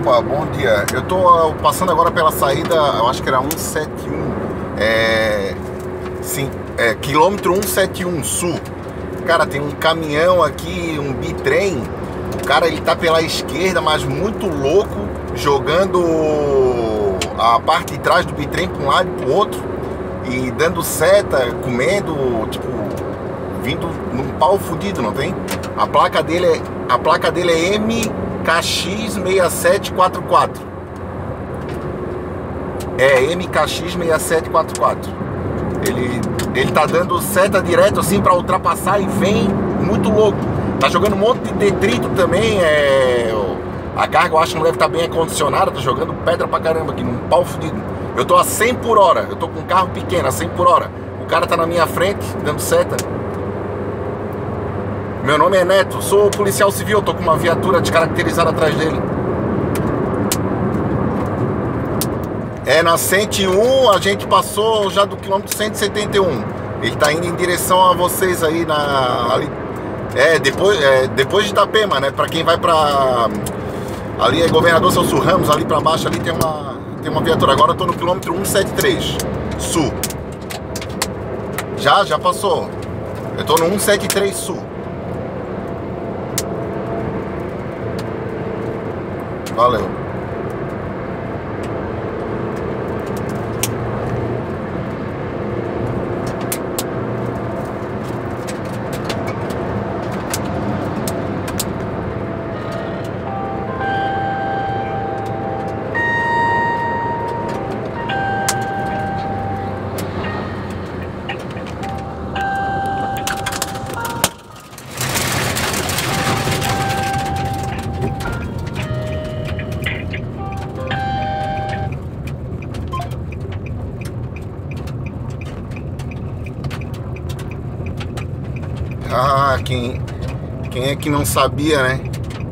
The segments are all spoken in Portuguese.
Opa, bom dia. Eu tô passando agora pela saída, eu acho que era 171, quilômetro 171 sul. Cara, tem um caminhão aqui, um bitrem. O cara, ele tá pela esquerda, mas muito louco, jogando a parte de trás do bitrem para um lado e pro outro e dando seta, comendo, tipo, vindo num pau fudido, não tem? A placa dele é MKX6744. É MKX6744. Ele tá dando seta direto assim para ultrapassar e vem muito louco. Tá jogando um monte de detrito também. A carga eu acho que não deve estar bem acondicionada. Tá jogando pedra pra caramba aqui, num pau fudido. Eu tô a 100 por hora. Eu tô com um carro pequeno, a 100 por hora. O cara tá na minha frente, dando seta. Meu nome é Neto, sou policial civil. Tô com uma viatura descaracterizada atrás dele. Na 101 a gente passou já do quilômetro 171. Ele tá indo em direção a vocês aí ali. Depois de Itapema, né? Pra quem vai pra... Ali é Governador Celso Ramos, ali pra baixo ali tem uma viatura. Agora eu tô no quilômetro 173 sul. Já passou. Eu tô no 173 sul. Valeu. Ah, quem é que não sabia, né?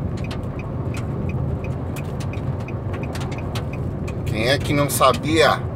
Quem é que não sabia?